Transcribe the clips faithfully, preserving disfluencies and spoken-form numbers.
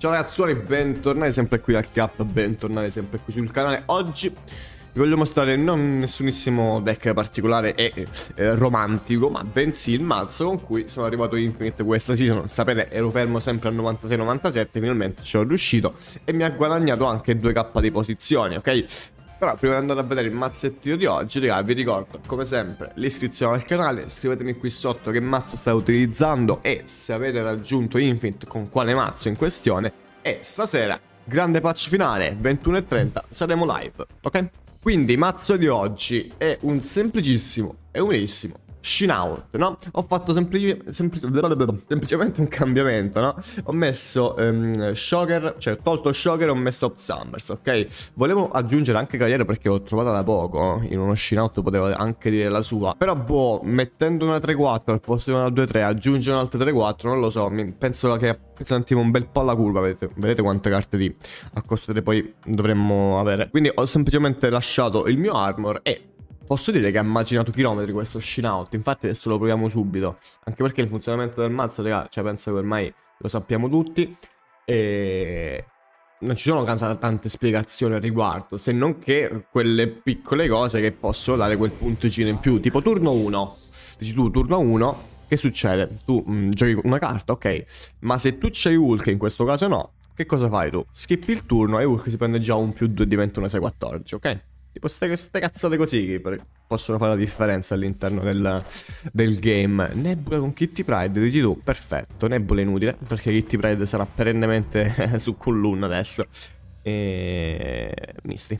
Ciao ragazzuoli, bentornati sempre qui al K, bentornati sempre qui sul canale. Oggi vi voglio mostrare non nessunissimo deck particolare e eh, romantico, ma bensì il mazzo con cui sono arrivato in Infinite questa season. Sapete, ero fermo sempre a novantasei novantasette, finalmente ci sono riuscito e mi ha guadagnato anche due K di posizioni, ok? Però prima di andare a vedere il mazzettino di oggi, raga, vi ricordo come sempre l'iscrizione al canale, scrivetemi qui sotto che mazzo state utilizzando e se avete raggiunto Infinite con quale mazzo in questione. E stasera, grande patch finale, ventuno e trenta, saremo live, ok? Quindi mazzo di oggi è un semplicissimo e umilissimo Shinout, no? Ho fatto sempli sempli semplicemente un cambiamento, no? Ho messo um, Shocker, cioè ho tolto Shocker e ho messo Up Summers, ok? Volevo aggiungere anche Cavaliere perché l'ho trovata da poco. In uno Shinout potevo anche dire la sua. Però boh, mettendo una tre quattro al posto di una due tre, aggiungere un'altra tre quattro, non lo so. Mi, penso che sentivo un bel po' la curva, vedete, vedete quante carte di a costo di poi dovremmo avere. Quindi ho semplicemente lasciato il mio armor e posso dire che ha macinato chilometri questo Shinout. Infatti adesso lo proviamo subito. Anche perché il funzionamento del mazzo, raga, cioè penso che ormai lo sappiamo tutti. E non ci sono tante spiegazioni al riguardo, se non che quelle piccole cose che possono dare quel punticino in più. Tipo turno uno. Dici tu, turno uno, che succede? Tu mh, giochi una carta, ok. Ma se tu c'hai Hulk, in questo caso no, che cosa fai tu? Skippi il turno e Hulk si prende già un più due e diventa una sei quattordici, ok? Tipo queste cazzate così che possono fare la differenza all'interno del, del game. Nebula con Kitty Pryde, dici tu, perfetto. Nebula inutile, perché Kitty Pryde sarà perennemente su Kunlun adesso. E... Misty.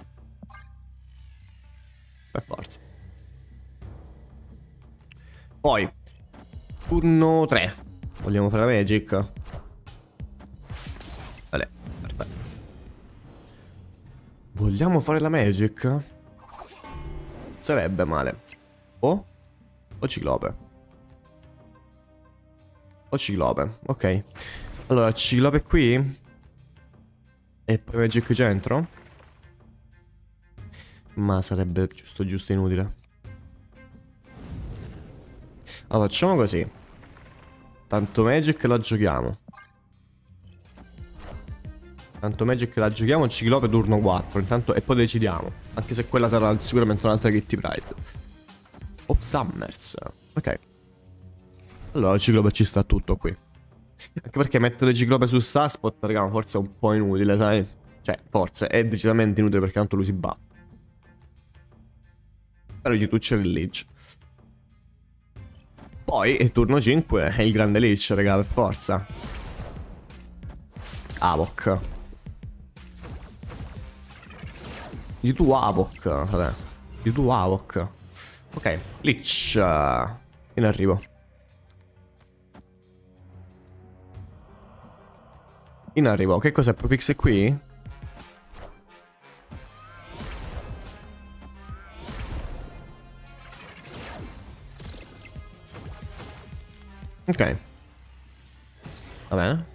Per forza. Poi, turno tre. Vogliamo fare la Magic? Vale, perfetto. Vogliamo fare la Magic? Sarebbe male. O? O Ciclope. O Ciclope, ok. Allora, Ciclope qui. E poi Magic centro. Ma sarebbe giusto, giusto inutile. Allora, facciamo così. Tanto Magic la giochiamo. Tanto Magic la giochiamo, Ciclope turno quattro. Intanto, e poi decidiamo. Anche se quella sarà sicuramente un'altra Kitty Pryde. Up Summers. Ok. Allora Ciclope ci sta tutto qui. Anche perché mettere Ciclope su Saspot, raga, forse è un po' inutile, sai? Cioè, forse è decisamente inutile perché tanto lui si butta. Però dici tu c'è il Lich. Poi, il turno cinque è il grande Lich, raga, per forza. Havok. Di tu Havok, vabbè. Di tu Havok. Ok, Lich. In arrivo. In arrivo. Che cos'è? Profix è qui? Ok. Va bene.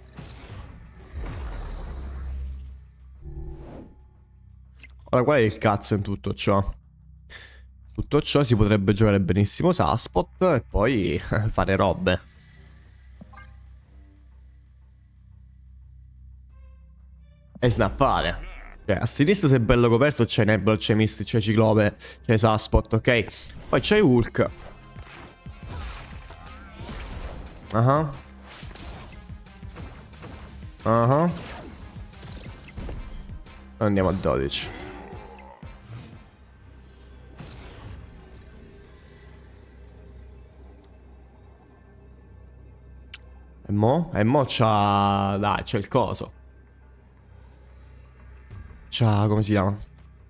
Ora, qual è il cazzo in tutto ciò? Tutto ciò si potrebbe giocare benissimo Saspot e poi fare robe. E snappare. Cioè, a sinistra se è bello coperto c'è Nebula, c'è Misty, c'è Ciclope, c'è Saspot, ok? Poi c'è Hulk. Ah. Ah. Andiamo a dodici. E mo? E mo c'ha... Dai, c'è il coso. C'ha... Come si chiama?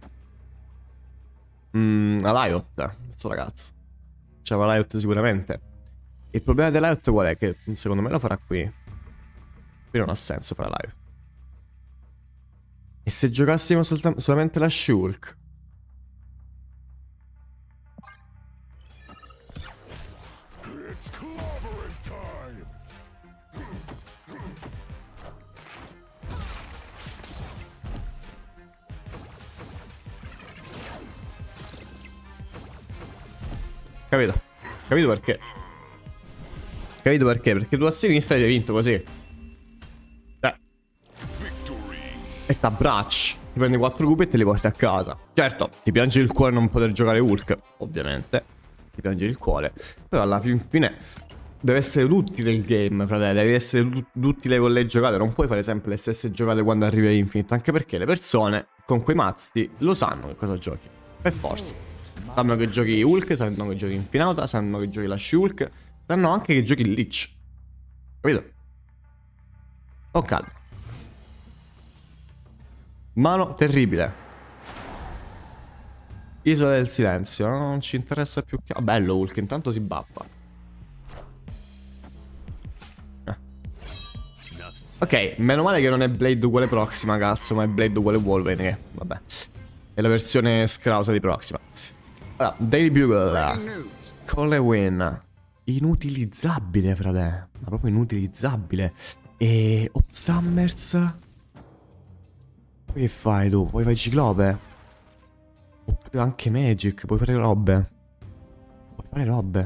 Mmm... Alioth. Questo ragazzo. C'ha Alioth sicuramente. Il problema dell'Alioth qual è? Che secondo me lo farà qui. Qui non ha senso fare Alioth. E se giocassimo solamente la Shulk? Capito? Capito perché? Capito perché? Perché tu a sinistra hai vinto così. Cioè, e t'abbracci. Ti prendi quattro cubi e te li porti a casa. Certo, ti piange il cuore non poter giocare Hulk, ovviamente. Ti piange il cuore. Però alla fine deve essere duttile il game, fratello. Devi essere duttile con le giocate. Non puoi fare sempre le stesse giocate quando arrivi a Infinite. Anche perché le persone con quei mazzi lo sanno che cosa giochi. Per forza. Sanno che giochi Hulk, sanno che giochi Infinauta, sanno che giochi la Shulk, sanno anche che giochi Lich. Capito? Con calma. Mano terribile. Isola del silenzio. Non ci interessa più che... Ah, bello Hulk, intanto si bappa. eh. Ok, meno male che non è Blade uguale Proxima, cazzo, ma è Blade uguale Wolverine, che, vabbè, è la versione scrausa di Proxima. Allora, Daily Bugle. Colewin. Inutilizzabile, frate. Ma proprio inutilizzabile. E... Opsummers. Poi che fai tu? Poi fai Ciclope? Oppure anche Magic, puoi fare robe. Puoi fare robe.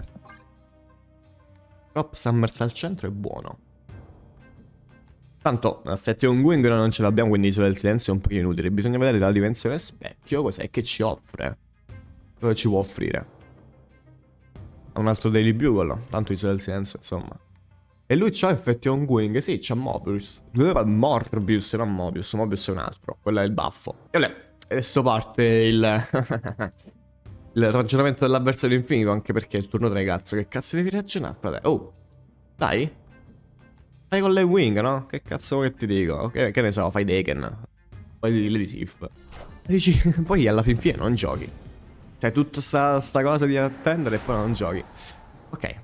Però Summers al centro è buono. Tanto, effetti ongoing non ce l'abbiamo, quindi Isola del Silenzio è un pochino inutile. Bisogna vedere dalla dimensione specchio cos'è che ci offre. Cosa ci può offrire. Un altro Daily Bugle, tanto Isola del Silenzio, insomma. E lui c'ha effetti ongoing, sì, c'ha Mobius. Morbius, non Mobius, Mobius è un altro. Quello è il baffo. E vabbè, adesso parte il... il ragionamento dell'avversario infinito, anche perché è il turno tre, cazzo. Che cazzo devi ragionare, frate? Oh, dai. Fai con le wing, no? Che cazzo che ti dico? Che, che ne so, fai Deken. Poi Lady Sif. Dici, poi alla fin fine non giochi. Cioè, tutta sta, sta cosa di attendere e poi non giochi. Ok.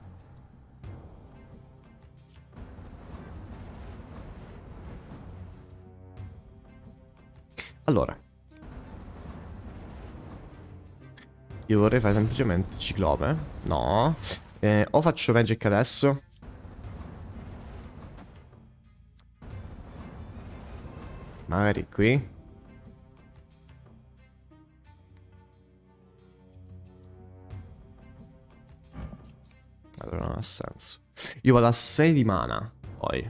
Allora, io vorrei fare semplicemente Ciclope. No. eh, O faccio Magic adesso. Magari qui. Allora non ha senso. Io vado a sei di mana. Poi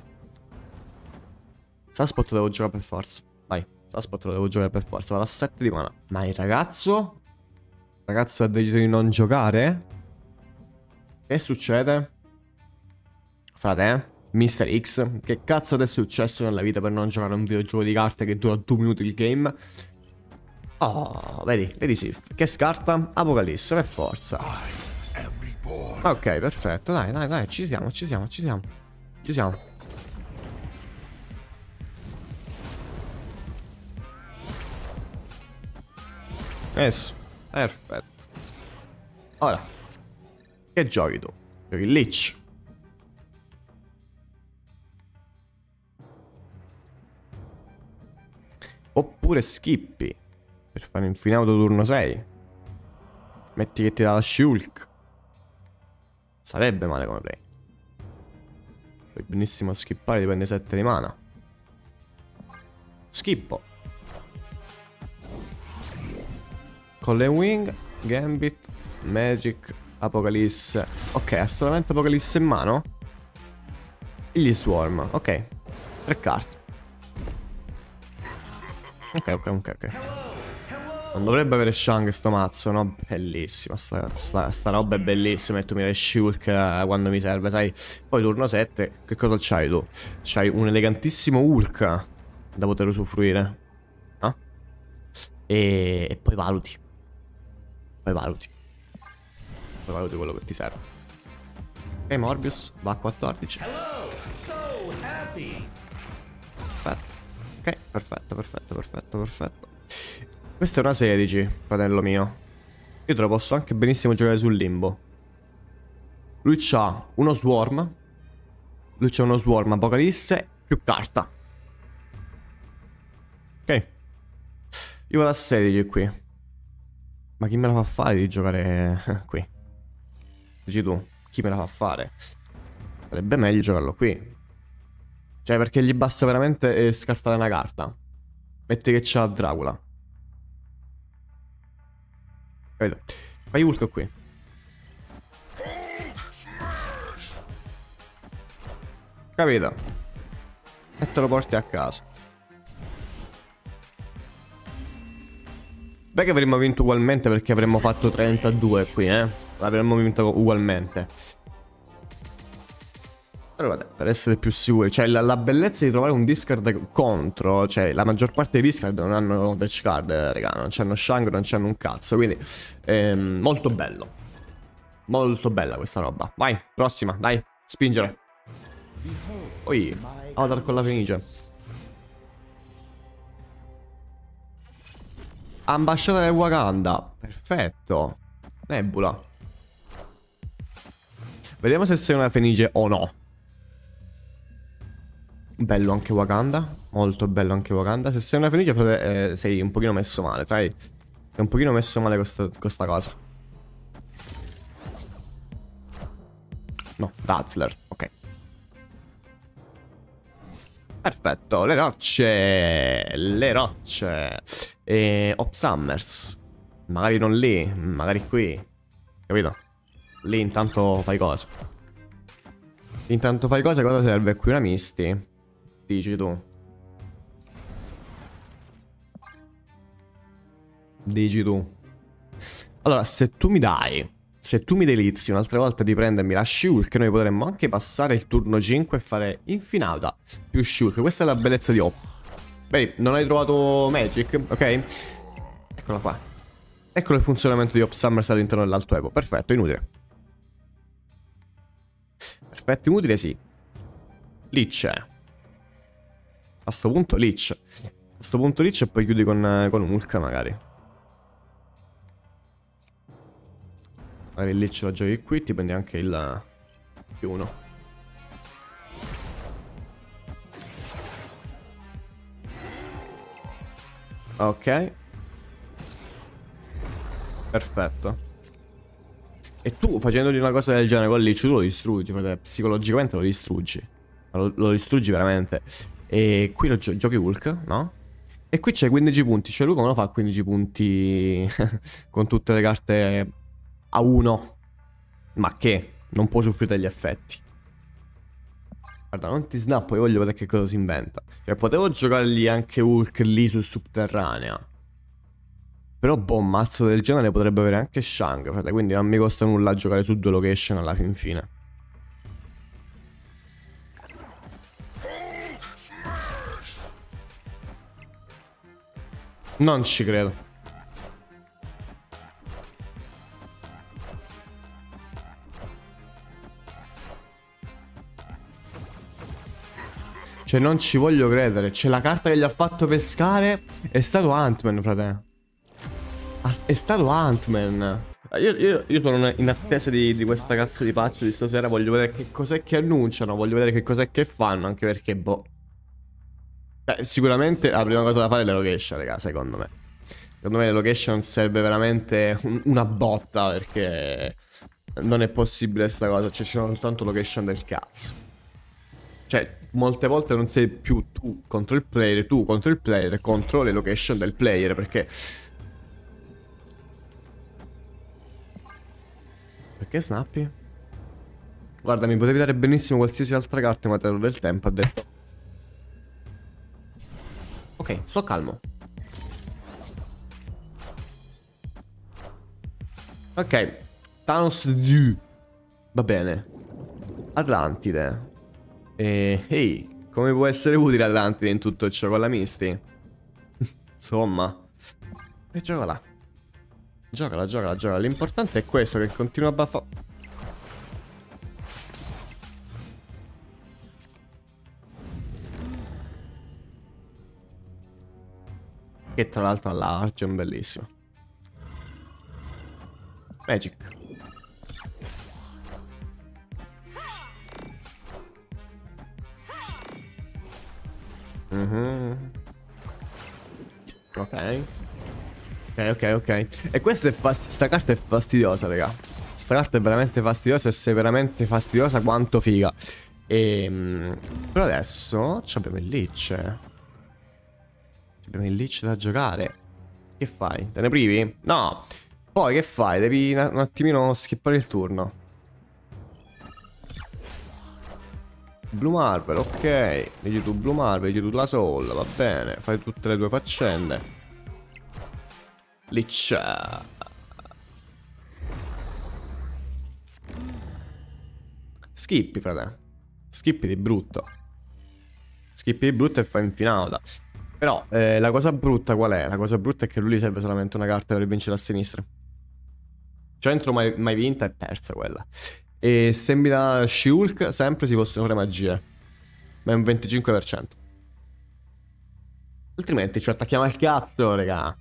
Saspot lo devo giocare per forza. Vai, Saspot lo devo giocare per forza. Vado a sette di mana. Ma il ragazzo? Il ragazzo ha deciso di non giocare? Che succede? Frate, mister X, che cazzo adesso è successo nella vita per non giocare a un videogioco di carte che dura due minuti il game? Oh, vedi, vedi Sif. Che scarta? Apocalisse, per forza. Ok, perfetto, dai, dai, dai, ci siamo, ci siamo, ci siamo. Ci siamo. Messo, perfetto. Ora, che giochi tu? Giochi Lich. Oppure skippi per fare Infinauto turno sei. Metti che ti dà la Shulk. Sarebbe male come play. Puoi benissimo skippare, ti prende sette di mana. Skippo. Con le wing, Gambit, Magic, Apocalisse. Ok, ha solamente Apocalisse in mano. E gli Swarm, ok. Tre carte. Ok, ok, ok, ok. Non dovrebbe avere Shang sto mazzo, no? Bellissima, sta, sta, sta roba è bellissima. E tu mi dai Shulk uh, quando mi serve, sai? Poi turno sette, che cosa c'hai tu? C'hai un elegantissimo Hulk da poter usufruire, no? E, e poi valuti. Poi valuti. Poi valuti quello che ti serve. E Morbius va a quattordici. Perfetto. Ok, perfetto, perfetto, perfetto, perfetto. Questa è una sedici, fratello mio. Io te lo posso anche benissimo giocare sul limbo. Lui c'ha uno swarm. Lui c'ha uno swarm Apocalisse più carta. Ok. Io vado a sedici qui. Ma chi me la fa fare di giocare qui? Dici tu, chi me la fa fare? Sarebbe meglio giocarlo qui. Cioè, perché gli basta veramente eh, scartare una carta. Metti che c'ha Dracula. Capito? Fai Hulk qui. Capito? E te lo porti a casa. Beh che avremmo vinto ugualmente perché avremmo fatto trentadue qui, eh. Avremmo vinto ugualmente. Allora, vabbè, per essere più sicuri, cioè la, la bellezza di trovare un discard contro, cioè la maggior parte dei discard non hanno dash card, raga, non c'hanno Shang, non c'hanno un cazzo, quindi ehm, molto bello. Molto bella questa roba. Vai, prossima, dai, spingere. Poi, Avatar con la Fenice. Ambasciata del Wakanda. Perfetto. Nebula. Vediamo se sei una Fenice o no. Bello anche Wakanda. Molto bello anche Wakanda. Se sei una Fenice, frate, eh, sei un pochino messo male, sai? Sei un pochino messo male con sta, con sta cosa. No, Dazzler. Ok. Perfetto, le rocce. Le rocce. E Opsummers. Magari non lì, magari qui. Capito? Lì intanto fai cosa? Intanto fai cosa? Cosa serve qui? Una Misty? Dici tu. Dici tu. Allora, se tu mi dai... Se tu mi delizi un'altra volta di prendermi la Shulk, noi potremmo anche passare il turno cinque e fare infinita più Shulk. Questa è la bellezza di Op. Vedi, non hai trovato Magic, ok? Eccola qua. Ecco il funzionamento di Opsummers all'interno dell'Alto Evo. Perfetto, inutile. Perfetto, inutile, sì. Lich. A sto punto Lich. A sto punto Lich e poi chiudi con, con Hulk magari. Magari il Lich lo giochi qui, ti prendi anche il più uno. Ok. Perfetto. E tu facendogli una cosa del genere con Lich, tu lo distruggi, frate. Psicologicamente lo distruggi. Lo, lo distruggi veramente. E qui lo gio giochi Hulk, no? E qui c'è quindici punti. Cioè lui come lo fa quindici punti con tutte le carte a uno? Ma che? Non può soffrire gli effetti. Guarda, non ti snappo, io voglio vedere che cosa si inventa. Cioè, potevo giocargli anche Hulk lì sul Subterranea. Però, boh, un mazzo del genere potrebbe avere anche Shang, frate. Quindi non mi costa nulla giocare su due location alla fin fine. Non ci credo. Cioè non ci voglio credere. C'è la carta che gli ha fatto pescare. È stato Ant-Man, frate. È stato Ant-Man. Io, io, io sono in attesa di, di questa cazzo di patch di stasera. Voglio vedere che cos'è che annunciano. Voglio vedere che cos'è che fanno. Anche perché, boh. Beh, sicuramente la prima cosa da fare è le location, raga, secondo me. Secondo me le location serve veramente un, una botta. Perché non è possibile sta cosa. Cioè ci sono soltanto location del cazzo. Cioè, molte volte non sei più tu contro il player, tu contro il player, contro le location del player, perché... Perché snappi? Guarda, mi potevi dare benissimo qualsiasi altra carta, ma te l'ho del tempo, ha detto. Ok, sto calmo. Ok, Thanos Dew. Va bene. Atlantide. E ehi, come può essere utile Atlantide in tutto ciò con la Misty? Insomma. E giocala. Giocala, giocala, giocala. L'importante è questo, che continua a baffare. Che tra l'altro ha l'Argent, bellissimo. Magic. Mm-hmm. Ok. Ok, ok, ok. E questa è fast- sta carta è fastidiosa, raga. Sta carta è veramente fastidiosa e sei veramente fastidiosa quanto figa. Ehm, però adesso abbiamo il Lich. Abbiamo il Lich da giocare. Che fai? Te ne privi? No. Poi che fai? Devi un attimino skippare il turno. Blue Marvel, ok. Dici tu Blue Marvel, dici tu la Soul, va bene. Fai tutte le tue faccende. Lich. Skippi, frate. Skippi di brutto. Skippi di brutto e fa infinauta. Però eh, la cosa brutta qual è? La cosa brutta è che lui gli serve solamente una carta per vincere a sinistra. Centro mai, mai vinta e persa quella. E se mi dà She-Hulk sempre si possono fare magie. Ma è un venticinque per cento. Altrimenti ci attacchiamo al cazzo, raga.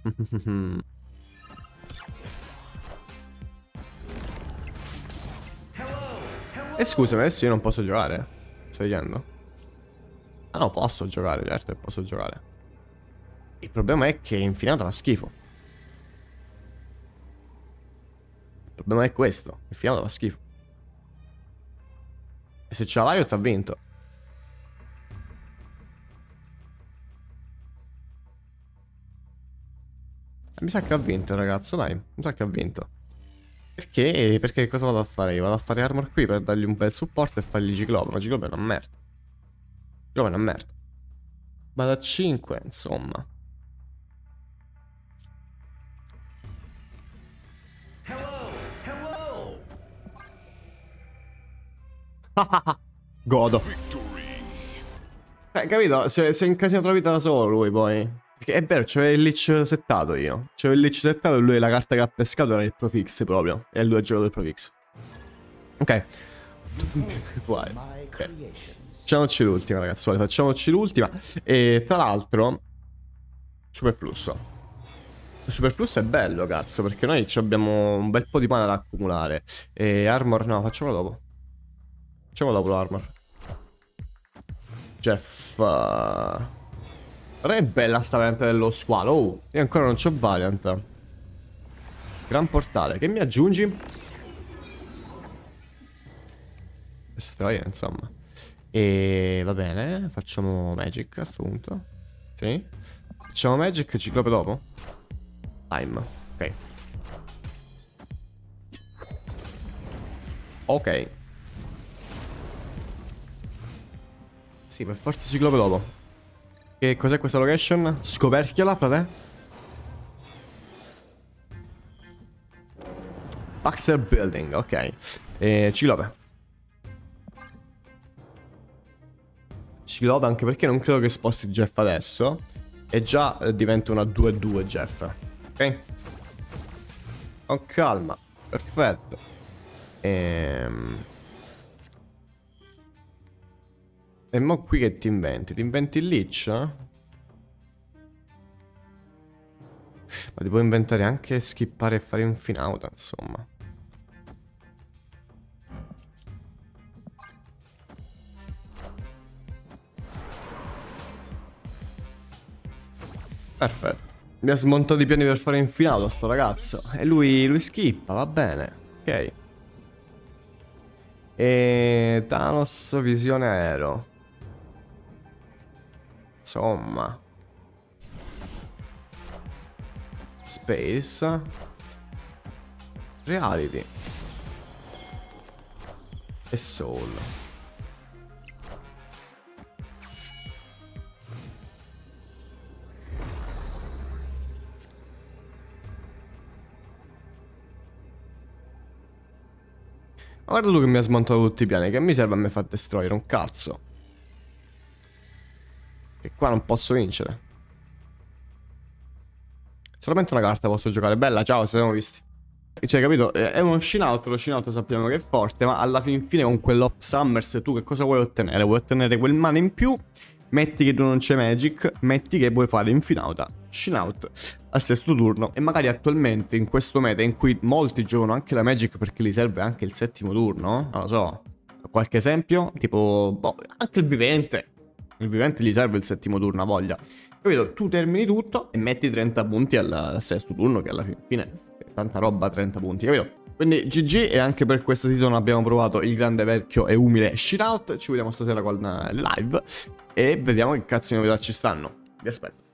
E scusami, adesso io non posso giocare? Stai dicendo? Ah no, posso giocare, certo che posso giocare. Il problema è che infinata fa schifo. Il problema è questo. Infinata fa schifo. E se ce la vai, ti ha vinto. Mi sa che ha vinto, ragazzo, dai. Mi sa che ha vinto. Perché? Perché cosa vado a fare? Io vado a fare armor qui per dargli un bel supporto e fargli Ciclope. Ma Ciclope è una merda. Ciclope è una merda. Vado a cinque, insomma. Godo. Eh, capito? Si è incasinato la vita da solo lui poi. Perché è vero, c'aveva il Lich settato io. C'aveva il Lich settato e lui la carta che ha pescato era il Profix proprio. E lui ha giocato il Profix. Ok. Vai. Okay. Facciamoci l'ultima, ragazzuoli. Facciamoci l'ultima. E tra l'altro, Superflusso. Il Superflusso è bello, cazzo. Perché noi abbiamo un bel po' di mana da accumulare. E Armor, no, facciamolo dopo. Facciamo dopo l'Armor. Jeff. Uh... Guarda che bella sta variante dello squalo. Oh, io ancora non c'ho Valiant. Gran portale. Che mi aggiungi? Destroyer, insomma. E va bene. Facciamo Magic a questo punto. Sì. Facciamo Magic e Ciclope dopo. Time. Ok. Ok. Sì, per forza Ciclope dopo. Che cos'è questa location? Scoperchiala, frate. Baxter Building, ok. E Ciclope. Ciclope anche perché non credo che sposti Jeff adesso. E già eh, diventa una due due Jeff. Ok? Con calma. Perfetto. Ehm... E mo qui che ti inventi? Ti inventi il Lich? Ma ti puoi inventare anche skippare e fare infinauta, insomma. Perfetto. Mi ha smontato i piani per fare infinauta sto ragazzo. E lui, lui skippa, va bene. Ok. E Thanos visione aereo. Insomma. Space. Reality. E Soul. Guarda lui che mi ha smontato tutti i piani. Che mi serve a me far destroyer un cazzo. Che qua non posso vincere. Solamente una carta posso giocare. Bella, ciao, ci siamo visti. Cioè, capito? È uno Shinout. Lo Shinout sappiamo che è forte. Ma alla fin fine con quell'Op Summers tu che cosa vuoi ottenere? Vuoi ottenere quel mana in più? Metti che tu non c'è Magic. Metti che vuoi fare infinauta Shinout al sesto turno. E magari attualmente in questo meta in cui molti giocano anche la Magic perché gli serve anche il settimo turno. Non lo so. Qualche esempio? Tipo, boh, anche il Vivente. Il Vivente gli serve il settimo turno a voglia. Capito? Tu termini tutto e metti trenta punti al, al sesto turno, che alla fine è tanta roba, trenta punti, capito? Quindi G G, e anche per questa season abbiamo provato il grande vecchio e umile Shinout. Ci vediamo stasera con le live e vediamo che cazzo di novità ci stanno. Vi aspetto.